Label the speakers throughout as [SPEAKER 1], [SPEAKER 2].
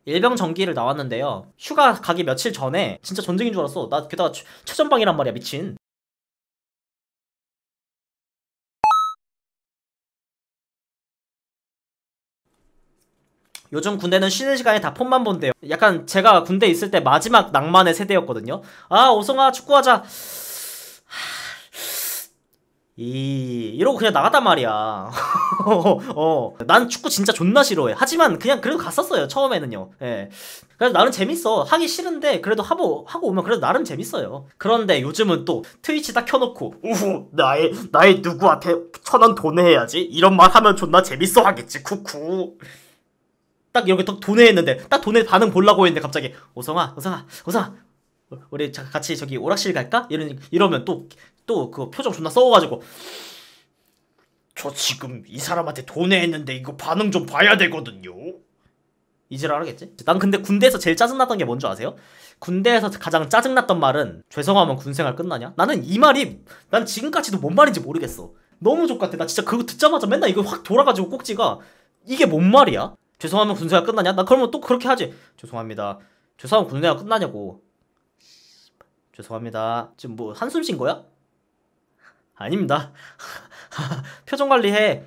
[SPEAKER 1] 일병 전기를 나왔는데요. 휴가 가기 며칠 전에 진짜 전쟁인 줄 알았어. 나 게다가 최전방이란 말이야, 미친. 요즘 군대는 쉬는 시간에 다 폰만 본대요. 약간 제가 군대 있을 때 마지막 낭만의 세대였거든요. 아, 오성아 축구하자. 이러고 그냥 나갔단 말이야. 난 축구 진짜 존나 싫어해. 하지만 그냥 그래도 갔었어요, 처음에는요. 예. 그래서 나름 재밌어. 하기 싫은데 그래도 하고 오면 그래도 나름 재밌어요. 그런데 요즘은 또 트위치 딱 켜놓고 우후 나의 누구한테 1,000원 돈해야지 이런 말 하면 존나 재밌어 하겠지 쿠쿠. 딱 이렇게 딱 돈해했는데 딱 돈해 반응 보려고 했는데 갑자기 오성아 우리 같이 저기 오락실 갈까? 이러면 또 그 표정 존나 썩어가지고 저 지금 이 사람한테 돈해했는데 이거 반응 좀 봐야 되거든요. 이지랄 하겠지? 난 근데 군대에서 제일 짜증났던 게 뭔지 아세요? 군대에서 가장 짜증났던 말은 죄송하면 군생활 끝나냐? 나는 이 말이 난 지금까지도 뭔 말인지 모르겠어. 너무 족같아. 나 진짜 그거 듣자마자 맨날 이거 확 돌아가지고 꼭지가 이게 뭔 말이야? 죄송하면 군생활 끝나냐? 나 그러면 또 그렇게 하지. 죄송합니다. 죄송하면 군생활 끝나냐고. 죄송합니다. 지금 뭐 한숨 쉰 거야? 아닙니다. 표정 관리해.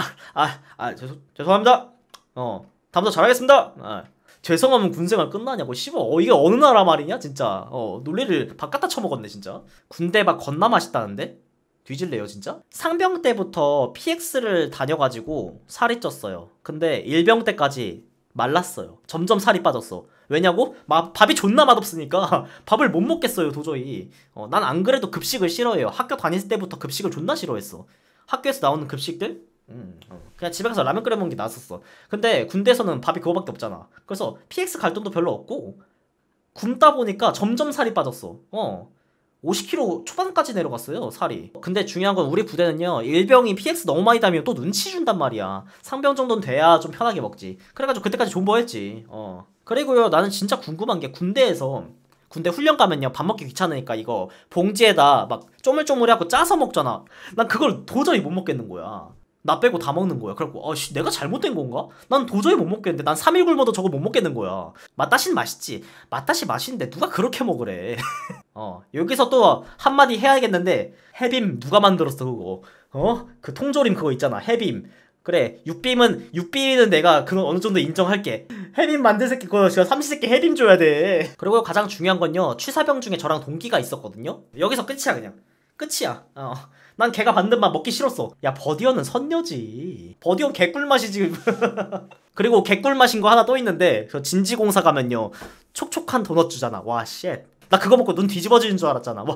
[SPEAKER 1] 죄송합니다. 다음부터 잘하겠습니다. 죄송하면 군생활 끝나냐고. 씨발, 이게 어느 나라 말이냐, 진짜. 논리를 바깥다 쳐먹었네, 진짜. 군대 막 겁나 맛있다는데? 뒤질래요, 진짜? 상병 때부터 PX를 다녀가지고 살이 쪘어요. 근데 일병 때까지 말랐어요. 점점 살이 빠졌어. 왜냐고? 밥이 존나 맛없으니까 밥을 못 먹겠어요, 도저히. 난 안 그래도 급식을 싫어해요. 학교 다닐 때부터 급식을 존나 싫어했어. 학교에서 나오는 급식들? 그냥 집에 가서 라면 끓여 먹는 게 나았었어. 근데 군대에서는 밥이 그거밖에 없잖아. 그래서 PX 갈 돈도 별로 없고 굶다 보니까 점점 살이 빠졌어. 50kg 초반까지 내려갔어요, 살이. 근데 중요한 건 우리 부대는요, 일병이 PX 너무 많이 다니면 또 눈치 준단 말이야. 상병 정도는 돼야 좀 편하게 먹지. 그래가지고 그때까지 존버했지. 그리고요, 나는 진짜 궁금한 게 군대에서 군대 훈련 가면요, 밥 먹기 귀찮으니까 이거 봉지에다 막 쪼물쪼물해갖고 짜서 먹잖아. 난 그걸 도저히 못 먹겠는 거야. 나 빼고 다 먹는 거야. 그래갖고 내가 잘못된 건가? 난 도저히 못 먹겠는데. 난 3일 굶어도 저걸 못 먹겠는 거야. 맛다시는 맛있지. 맛다시 맛있는데 누가 그렇게 먹으래. 여기서 또 한마디 해야겠는데, 해빔 누가 만들었어 그거? 그 통조림 그거 있잖아, 해빔. 그래, 육빔은 내가 그건 어느 정도 인정할게. 해빔 만든 새끼 그거 진짜 삼시세끼 해빔 줘야 돼. 그리고 가장 중요한 건요, 취사병 중에 저랑 동기가 있었거든요. 여기서 끝이야, 그냥 끝이야. 난 걔가 만든 맛 먹기 싫었어. 야, 버디어는 선녀지. 버디어 개꿀맛이지. 그리고 개꿀맛인 거 하나 또 있는데, 그 진지공사 가면요, 촉촉한 도넛 주잖아. 와, 쉣. 나 그거 먹고 눈 뒤집어지는 줄 알았잖아.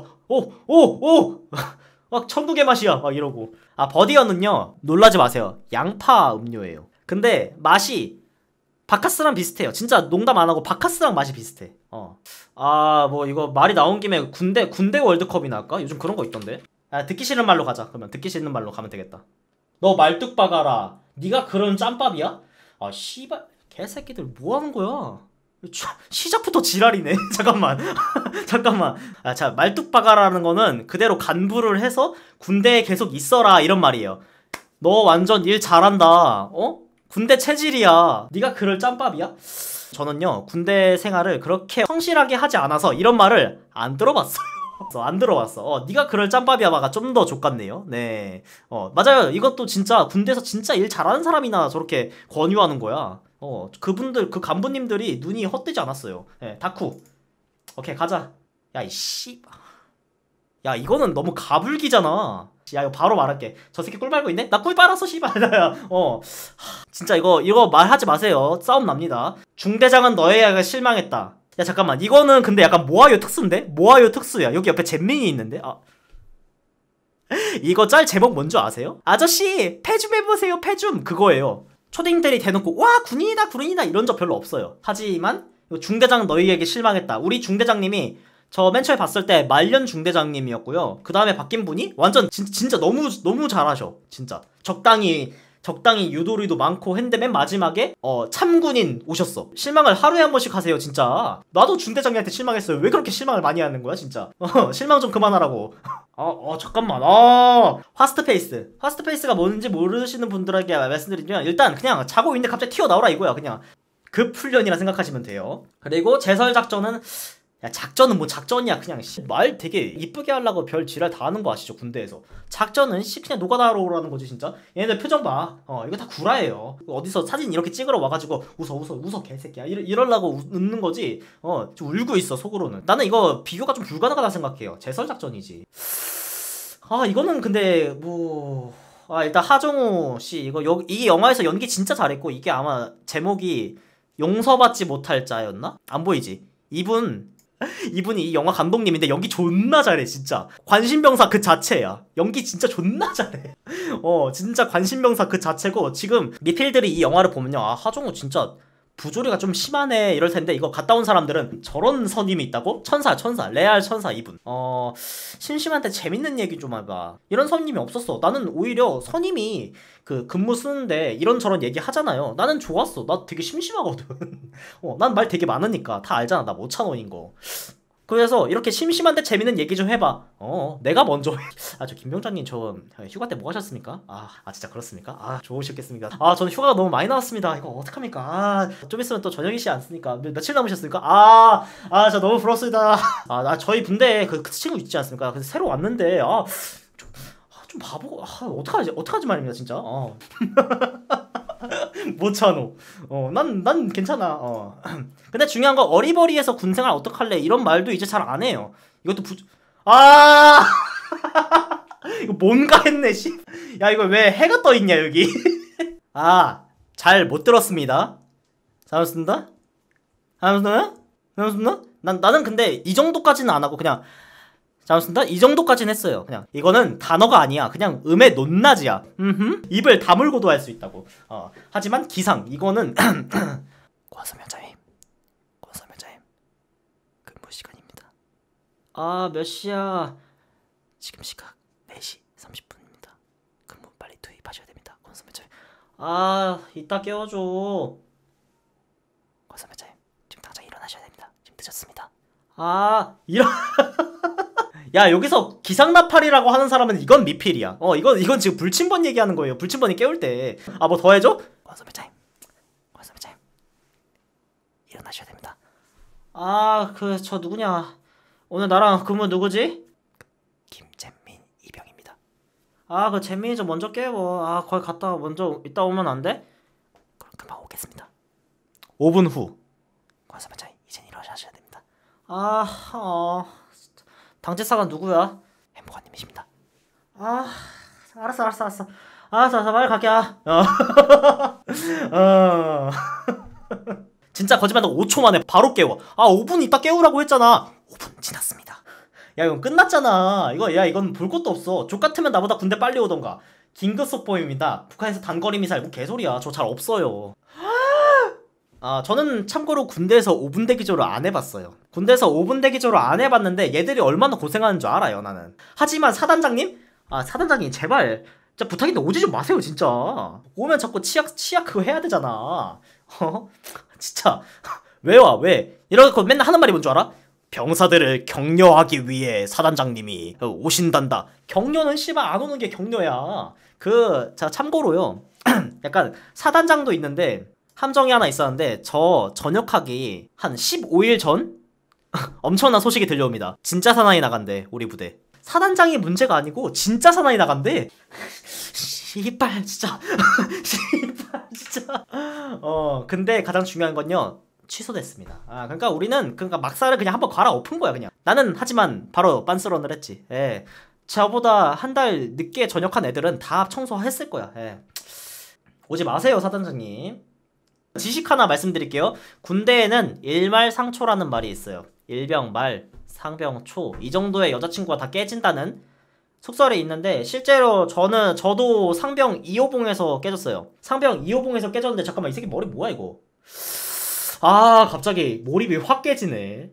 [SPEAKER 1] 막 천국의 맛이야. 막 이러고. 버디어는요, 놀라지 마세요. 양파 음료예요. 근데 맛이 바카스랑 비슷해요. 진짜 농담 안 하고 바카스랑 맛이 비슷해. 뭐 이거 말이 나온 김에 군대 월드컵이나 할까? 요즘 그런 거 있던데. 듣기 싫은 말로 가자. 그러면 듣기 싫은 말로 가면 되겠다. 너 말뚝 박아라. 네가 그런 짬밥이야? 씨발 개새끼들 뭐 하는 거야? 시작부터 지랄이네. 잠깐만. 자, 말뚝 박아라는 거는 그대로 간부를 해서 군대에 계속 있어라 이런 말이에요. 너 완전 일 잘한다. 군대 체질이야. 네가 그럴 짬밥이야? 저는요, 군대 생활을 그렇게 성실하게 하지 않아서 이런 말을 안 들어봤어요. 안 들어봤어. 네가 그럴 짬밥이야마가 좀 더 족같네요. 네. 맞아요. 이것도 진짜 군대에서 진짜 일 잘하는 사람이나 저렇게 권유하는 거야. 그분들, 그 간부님들이 눈이 헛되지 않았어요. 네, 다쿠. 오케이, 가자. 야, 야, 이거는 너무 가불기잖아. 야, 이거 바로 말할게. 저 새끼 꿀 빨고 있네? 나 꿀 빨았어, 씨발. 진짜 이거 말하지 마세요. 싸움 납니다. 중대장은 너에게 실망했다. 야, 잠깐만. 이거는 근데 약간 모아요 특수인데? 모아요 특수야. 여기 옆에 잼민이 있는데? 이거 짤 제목 뭔지 아세요? 아저씨, 패 좀 해보세요, 패 좀. 그거예요. 초딩들이 대놓고 와, 군인이다 이런 적 별로 없어요. 하지만 중대장 너희에게 실망했다. 우리 중대장님이 저 맨 처음에 봤을 때 말년 중대장님이었고요. 그 다음에 바뀐 분이 완전 진짜 너무 잘하셔. 진짜 적당히 유도리도 많고 했는데 맨 마지막에 참군인 오셨어. 실망을 하루에 한 번씩 하세요, 진짜. 나도 중대장님한테 실망했어요. 왜 그렇게 실망을 많이 하는 거야, 진짜. 실망 좀 그만하라고. 잠깐만. 화스트페이스가 뭔지 모르시는 분들에게 말씀드리면, 일단 그냥 자고 있는데 갑자기 튀어나오라 이거야. 그냥 급훈련이라 생각하시면 돼요. 그리고 제설작전은 야 작전은 뭐 작전이야 그냥 말 되게 이쁘게 하려고 별 지랄 다 하는 거 아시죠 군대에서. 작전은 그냥 노가다로 오라는 거지 진짜. 얘네들 표정 봐. 이거 다 구라예요. 어디서 사진 이렇게 찍으러 와가지고 웃어 개새끼야 이러려고 웃는 거지. 좀 울고 있어 속으로는. 나는 이거 비교가 좀 불가능하다 생각해요. 제설작전이지. 이거는 근데 뭐 일단 하정우 씨 이 영화에서 연기 진짜 잘했고, 이게 아마 제목이 용서받지 못할 자였나? 안 보이지? 이분이 이 영화 감독님인데 연기 존나 잘해 진짜. 관심병사 그 자체야. 연기 진짜 존나 잘해. 진짜 관심병사 그 자체고, 지금 미필들이 이 영화를 보면요, 하정우 진짜 부조리가 좀 심하네 이럴 텐데, 이거 갔다 온 사람들은 저런 선임이 있다고? 천사 레알 천사 이분. 심심한데 재밌는 얘기 좀 해봐. 이런 선임이 없었어. 나는 오히려 선임이 그 근무 쓰는데 이런저런 얘기 하잖아요. 나는 좋았어. 나 되게 심심하거든. 난 말 되게 많으니까 다 알잖아. 나 모찬호인 거. 그래서 이렇게 심심한데 재밌는 얘기 좀 해봐. 내가 먼저 저 김병장님 저 휴가 때 뭐 하셨습니까? 진짜 그렇습니까? 좋으셨겠습니까? 저는 휴가가 너무 많이 나왔습니다. 이거 어떡합니까? 좀 있으면 또 저녁이 씨 않습니까? 며칠 남으셨습니까? 저 너무 부럽습니다. 저희 분대에 그 친구 있지 않습니까? 그래서 새로 왔는데 좀 바보고 어떡하지 말입니다 진짜. 못 참어. 난 괜찮아. 근데 중요한 거, 어리버리해서 군생활 어떡할래 이런 말도 이제 잘 안 해요. 이것도 이거 뭔가 했네 씨. 야 이거 왜 해가 떠 있냐 여기. 잘 못 들었습니다. 잘못습니다. 나는 근데 이 정도까지는 안 하고 그냥 잘못습니다. 이 정도까지는 했어요. 그냥 이거는 단어가 아니야. 그냥 음의 높낮이야. 입을 다물고도 할 수 있다고. 하지만 기상 이거는 권선명자님 근무 시간입니다. 몇 시야? 지금 시각 4시 30분입니다. 근무 빨리 투입하셔야 됩니다. 권선명자님. 이따 깨워줘. 권선명자님 지금 당장 일어나셔야 됩니다. 지금 늦었습니다. 야 여기서 기상나팔이라고 하는 사람은 이건 미필이야. 이건 지금 불침번 얘기하는 거예요. 불침번이 깨울 때. 뭐 더 해줘? 권선배차임 일어나셔야 됩니다. 저 누구냐? 오늘 나랑 근무 누구지? 김잼민 이병입니다. 그 잼민이 좀 먼저 깨워. 거기 갔다가 먼저 이따 오면 안 돼? 그럼 금방 오겠습니다. 5분 후. 권선배차임 이젠 일어나셔야 됩니다. 당직사가 누구야? 햄버거님이십니다. 알았어. 빨리 갈게. 진짜 거짓말도 5초 만에 바로 깨워. 5분 있다 깨우라고 했잖아. 5분 지났습니다. 야 이건 끝났잖아. 이건 볼 것도 없어. 족같으면 나보다 군대 빨리 오던가. 긴급 속보입니다. 북한에서 단거리 미사일. 뭐 개소리야. 저 잘 없어요. 저는 참고로 군대에서 5분 대기조를 안 해봤어요. 군대에서 5분 대기조를 안 해봤는데 얘들이 얼마나 고생하는 줄 알아요 나는. 하지만 사단장님? 사단장님 제발 진짜 부탁인데 오지 좀 마세요 진짜. 오면 자꾸 치약 그거 해야 되잖아. 진짜 왜 와? 왜? 이러고 맨날 하는 말이 뭔 줄 알아? 병사들을 격려하기 위해 사단장님이 오신단다. 격려는 씨발 안 오는 게 격려야. 자 참고로요. 약간 사단장도 있는데 함정이 하나 있었는데, 저 전역하기 한 15일 전? 엄청난 소식이 들려옵니다. 진짜 사나이 나간대 우리 부대. 사단장이 문제가 아니고 진짜 사나이 나간대. 씨발 진짜. 씨발 진짜. 근데 가장 중요한 건요, 취소됐습니다. 그러니까 우리는 막사를 그냥 한번 갈아엎은 거야 그냥. 나는 하지만 바로 빤스런을 했지. 저보다 한 달 늦게 전역한 애들은 다 청소했을 거야. 오지 마세요 사단장님. 지식 하나 말씀드릴게요. 군대에는 일말상초라는 말이 있어요. 일병말, 상병초 이 정도의 여자친구가 다 깨진다는 속설이 있는데, 실제로 저도 상병 2호봉에서 깨졌어요. 상병 2호봉에서 깨졌는데, 잠깐만 이 새끼 머리 뭐야 이거. 갑자기 몰입이 확 깨지네.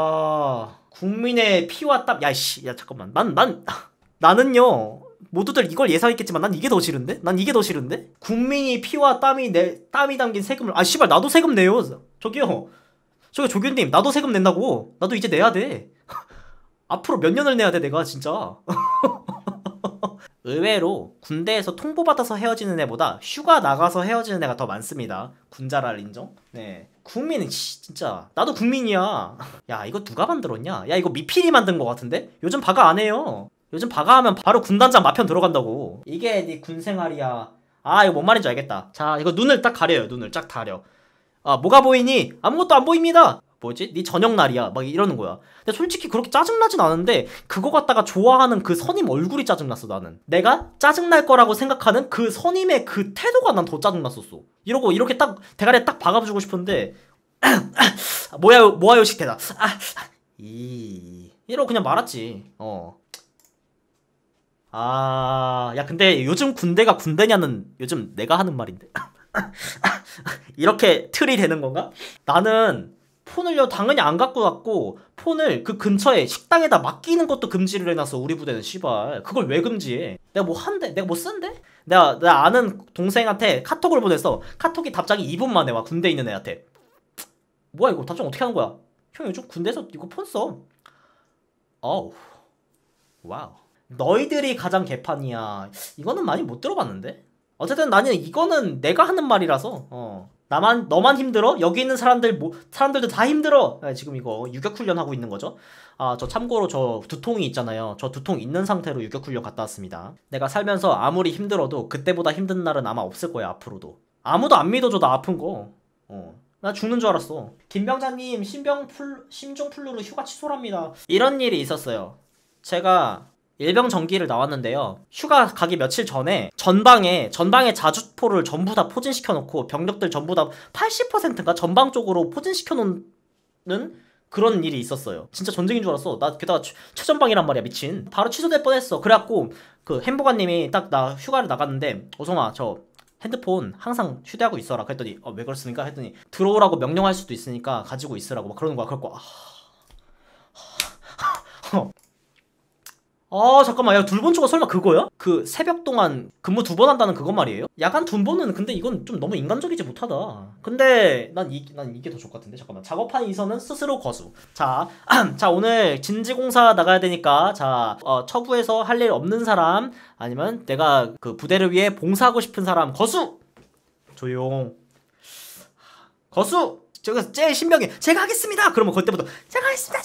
[SPEAKER 1] 국민의 피와 땀. 야 잠깐만. 나는요 모두들 이걸 예상했겠지만 난 이게 더 싫은데? 국민이 피와 땀이 담긴 세금을. 씨발 나도 세금 내요. 저기요 조교님, 나도 세금 낸다고. 나도 이제 내야 돼. 앞으로 몇 년을 내야 돼 내가 진짜. 의외로 군대에서 통보받아서 헤어지는 애보다 휴가 나가서 헤어지는 애가 더 많습니다. 군자랄 인정? 네. 국민은 진짜 나도 국민이야. 야 이거 누가 만들었냐? 야 이거 미필이 만든 거 같은데? 요즘 바가 안 해요. 요즘 바가 하면 바로 군단장 마편 들어간다고. 이게 네 군생활이야. 아 이거 뭔 말인지 알겠다. 자 이거 눈을 딱 가려요. 눈을 쫙 가려. 아 뭐가 보이니? 아무것도 안 보입니다. 뭐지? 네 저녁날이야 막 이러는 거야. 근데 솔직히 그렇게 짜증나진 않은데 그거 갖다가 좋아하는 그 선임 얼굴이 짜증났어. 나는 내가 짜증날 거라고 생각하는 그 선임의 그 태도가 난 더 짜증났었어. 이러고 이렇게 딱 대가리에 딱 박아주고 싶은데 뭐야요 식대다. 이러고 그냥 말았지. 야 근데 요즘 군대가 군대냐는 요즘 내가 하는 말인데 이렇게 틀이 되는 건가? 나는 폰을요 당연히 안 갖고 왔고 폰을 그 근처에 식당에다 맡기는 것도 금지를 해놨어. 우리 부대는 씨발 그걸 왜 금지해? 내가 뭐 한대? 내가 뭐 쓴대? 내가 아는 동생한테 카톡을 보냈어. 카톡이 답장이 2분 만에 와. 군대에 있는 애한테. 뭐야 이거 답장 어떻게 하는 거야? 형 요즘 군대에서 이거 폰 써. 어우 와우. 너희들이 가장 개판이야. 이거는 많이 못 들어봤는데? 어쨌든 나는 이거는 내가 하는 말이라서 너만 힘들어? 여기 있는 사람들도 다 힘들어. 지금 이거 유격훈련 하고 있는 거죠. 저 참고로 저 두통이 있잖아요. 저 두통 있는 상태로 유격훈련 갔다 왔습니다. 내가 살면서 아무리 힘들어도 그때보다 힘든 날은 아마 없을 거야 앞으로도. 아무도 안 믿어줘 나 아픈 거. 나 죽는 줄 알았어. 김병자님 심종플루로 휴가 취소랍니다. 이런 일이 있었어요. 제가 일병전기를 나왔는데요. 휴가 가기 며칠 전에 전방에 자주포를 전부 다 포진시켜놓고 병력들 전부 다 80%인가 전방 쪽으로 포진시켜놓는 그런 일이 있었어요. 진짜 전쟁인 줄 알았어. 나 게다가 최전방이란 말이야 미친. 바로 취소될 뻔했어. 그래갖고 그 햄버거님이 딱 나 휴가를 나갔는데 어성아 저 핸드폰 항상 휴대하고 있어라. 그랬더니 왜 그렇습니까? 했더니 들어오라고 명령할 수도 있으니까 가지고 있으라고 막 그러는 거야. 그래갖고 잠깐만 야 둘본초가 설마 그거야? 그 새벽 동안 근무 2번 한다는 그거 말이에요? 야간 둔보는 근데 이건 좀 너무 인간적이지 못하다. 근데 난 이게 더 좋을 것 같은데. 잠깐만 작업한 이선은 스스로 거수. 자 오늘 진지공사 나가야 되니까 처부에서 할 일 없는 사람 아니면 내가 그 부대를 위해 봉사하고 싶은 사람 거수! 조용. 거수! 저기서 제일 신명해. 제가 하겠습니다. 그러면 그때부터 제가 하겠습니다.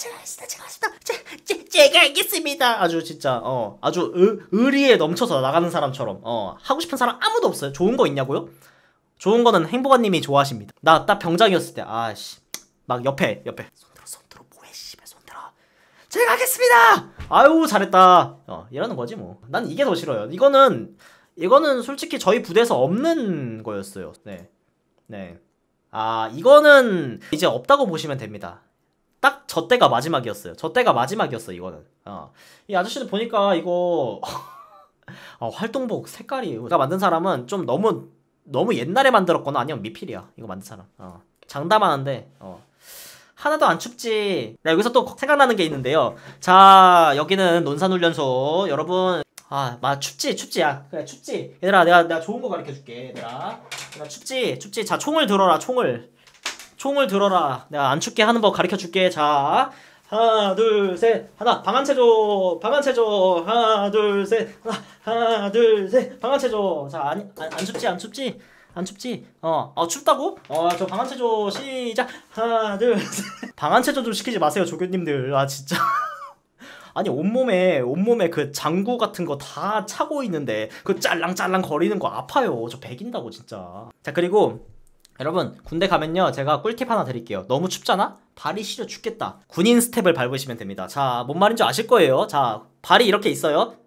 [SPEAKER 1] 제가 하겠습니다. 아주 진짜 아주 의리에 넘쳐서 나가는 사람처럼 하고 싶은 사람 아무도 없어요. 좋은 거 있냐고요? 좋은 거는 행복아님이 좋아하십니다. 나 딱 병장이었을 때 막 옆에 손들어 뭐해 씨발 손들어. 제가 하겠습니다. 아유 잘했다. 이러는 거지 뭐. 난 이게 더 싫어요. 이거는 솔직히 저희 부대에서 없는 거였어요. 네. 이거는 이제 없다고 보시면 됩니다. 딱 저 때가 마지막이었어요. 이거는. 이 아저씨들 보니까 이거 활동복 색깔이 내가 만든 사람은 좀 너무 옛날에 만들었거나 아니면 미필이야. 이거 만든 사람. 장담하는데 하나도 안 춥지. 나 여기서 또 생각나는 게 있는데요. 자 여기는 논산훈련소 여러분. 춥지. 야 그래 춥지. 얘들아 내가 좋은 거 가르쳐줄게. 얘들아 춥지. 자 총을 들어라. 총을 들어라. 내가 안 춥게 하는 법 가르쳐줄게. 자 하나 둘 셋 하나 방한체조 하나 둘 셋 하나 둘 셋 방한체조. 자 안 춥지. 춥다고? 저 방한체조 시작. 하나 둘 셋. 방한체조 좀 시키지 마세요 조교님들. 진짜 아니 온몸에 그 장구 같은 거 다 차고 있는데 그 짤랑짤랑 거리는 거 아파요. 저 배긴다고 진짜. 자 그리고 여러분 군대 가면요 제가 꿀팁 하나 드릴게요. 너무 춥잖아? 발이 시려 죽겠다. 군인 스텝을 밟으시면 됩니다. 자 뭔 말인지 아실 거예요. 자 발이 이렇게 있어요.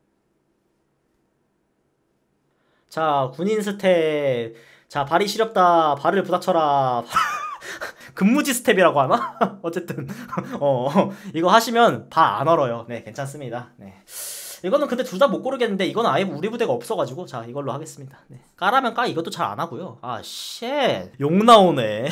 [SPEAKER 1] 자 군인 스텝. 자 발이 시렵다. 발을 부닥쳐라. 근무지 스텝이라고 하나? 어쨌든 이거 하시면 발 안 얼어요. 네 괜찮습니다. 네 이거는 근데 둘 다 못 고르겠는데 이거는 아예 우리 부대가 없어가지고 자 이걸로 하겠습니다. 네. 까라면 까. 이것도 잘 안 하고요. 욕 나오네.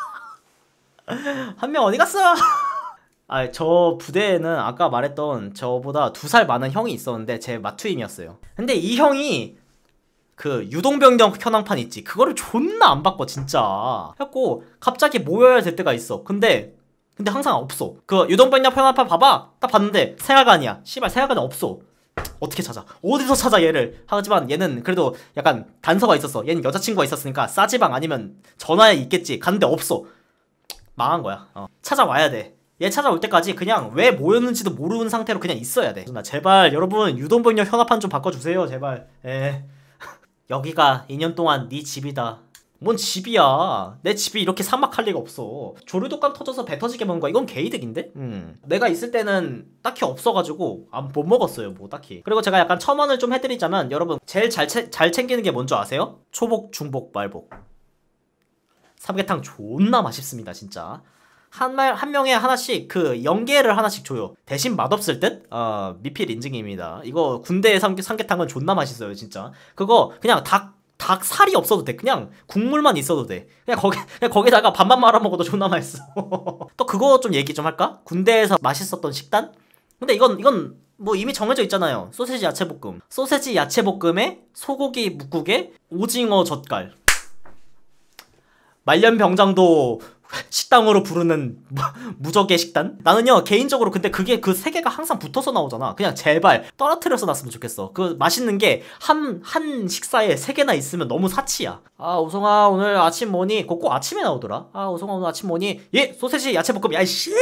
[SPEAKER 1] 한 명 어디 갔어? 저 부대에는 아까 말했던 저보다 2살 많은 형이 있었는데 제 마투임이었어요. 근데 이 형이 그 유동병력 현황판 있지 그거를 존나 안 바꿔 진짜. 해갖고 갑자기 모여야 될 때가 있어. 근데 항상 없어. 그 유동병력 현황판 봐봐. 딱 봤는데 생활관이야. 씨발 생활관이 없어. 어떻게 찾아? 어디서 찾아 얘를? 하지만 얘는 그래도 약간 단서가 있었어. 얘는 여자친구가 있었으니까 싸지방 아니면 전화에 있겠지. 갔는데 없어. 망한 거야. 찾아와야 돼. 얘 찾아올 때까지 그냥 왜 모였는지도 모르는 상태로 그냥 있어야 돼. 나 제발 여러분 유동병력 현합판 좀 바꿔주세요 제발. 여기가 2년 동안 네 집이다. 뭔 집이야. 내 집이 이렇게 삭막할 리가 없어. 조류독감 터져서 배 터지게 먹은 거야. 이건 개이득인데? 내가 있을 때는 딱히 없어가지고 못 먹었어요 뭐 딱히. 그리고 제가 약간 첨언을 좀 해드리자면 여러분 제일 잘 챙기는 게 뭔지 아세요? 초복, 중복, 말복. 삼계탕 존나 맛있습니다 진짜. 한 명에 하나씩 그 연계를 하나씩 줘요. 대신 맛없을 듯? 미필 인증입니다. 이거 군대의 삼계탕은 존나 맛있어요 진짜. 그거 그냥 닭 살이 없어도 돼. 그냥 국물만 있어도 돼. 그냥 거기다가 밥만 말아 먹어도 존나 맛있어. 또 그거 좀 얘기 좀 할까? 군대에서 맛있었던 식단? 근데 이건 뭐 이미 정해져 있잖아요. 소세지 야채볶음. 소세지 야채볶음에 소고기 묵국에 오징어 젓갈. 말년병장도 식당으로 부르는 무적의 식단? 나는요 개인적으로 근데 그게 그 세 개가 항상 붙어서 나오잖아. 그냥 제발 떨어뜨려서 놨으면 좋겠어. 그 맛있는 게 한 식사에 세 개나 있으면 너무 사치야. 오성아 오늘 아침 뭐니? 그거 꼭 아침에 나오더라. 오성아 오늘 아침 뭐니? 예 소세지 야채볶음. 야이 씨발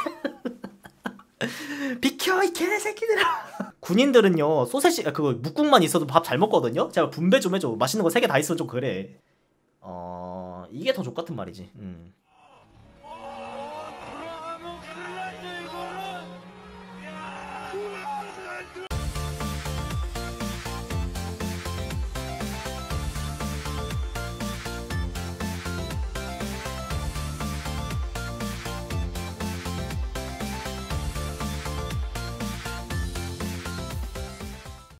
[SPEAKER 1] 비켜 이 개새끼들아. 군인들은요 소세지 그거 묵국만 있어도 밥 잘 먹거든요. 제발 분배 좀 해줘. 맛있는 거 세 개 다 있으면 좀 그래. 이게 더 족같은 말이지.